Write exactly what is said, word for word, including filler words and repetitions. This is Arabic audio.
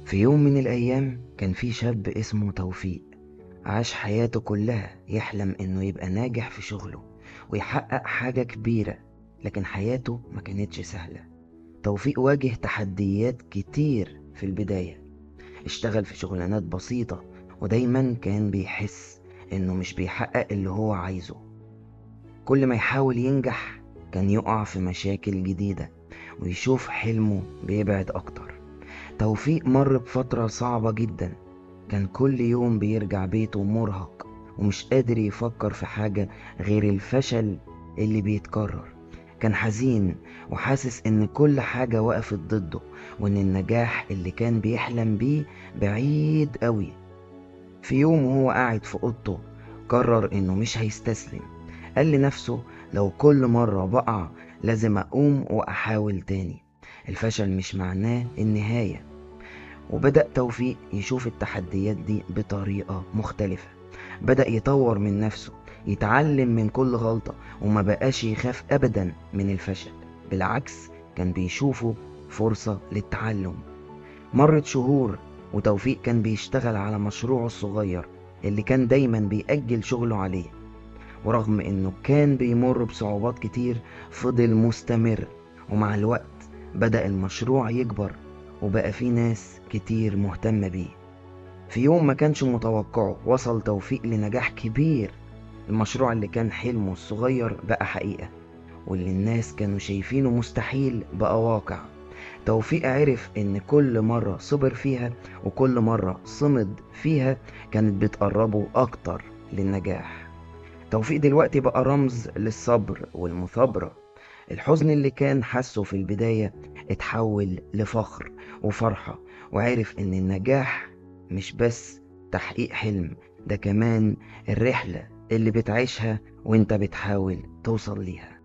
في يوم من الأيام كان في شاب اسمه توفيق. عاش حياته كلها يحلم إنه يبقى ناجح في شغله ويحقق حاجة كبيرة، لكن حياته ما كانتش سهلة. توفيق واجه تحديات كتير في البداية. اشتغل في شغلانات بسيطة ودايما كان بيحس إنه مش بيحقق اللي هو عايزه. كل ما يحاول ينجح كان يقع في مشاكل جديدة ويشوف حلمه بيبعد أكتر. توفيق مر بفترة صعبة جدا. كان كل يوم بيرجع بيته مرهق ومش قادر يفكر في حاجة غير الفشل اللي بيتكرر. كان حزين وحاسس ان كل حاجة وقفت ضده، وان النجاح اللي كان بيحلم بيه بعيد قوي. في يوم وهو قاعد في اوضته قرر انه مش هيستسلم. قال لنفسه لو كل مرة بقع لازم اقوم واحاول تاني. الفشل مش معناه النهاية. وبدأ توفيق يشوف التحديات دي بطريقة مختلفة. بدأ يطور من نفسه، يتعلم من كل غلطة، وما بقاش يخاف أبدا من الفشل. بالعكس، كان بيشوفه فرصة للتعلم. مرت شهور وتوفيق كان بيشتغل على مشروعه الصغير اللي كان دايما بيأجل شغله عليه. ورغم انه كان بيمر بصعوبات كتير فضل مستمر. ومع الوقت بدأ المشروع يكبر وبقى فيه ناس كتير مهتمة بيه. في يوم ما كانش متوقعه وصل توفيق لنجاح كبير. المشروع اللي كان حلمه الصغير بقى حقيقة، واللي الناس كانوا شايفينه مستحيل بقى واقع. توفيق عرف ان كل مرة صبر فيها وكل مرة صمد فيها كانت بتقربه اكتر للنجاح. توفيق دلوقتي بقى رمز للصبر والمثابرة. الحزن اللي كان حاسه في البداية اتحول لفخر وفرحة، وعرف ان النجاح مش بس تحقيق حلم، ده كمان الرحلة اللي بتعيشها وانت بتحاول توصل ليها.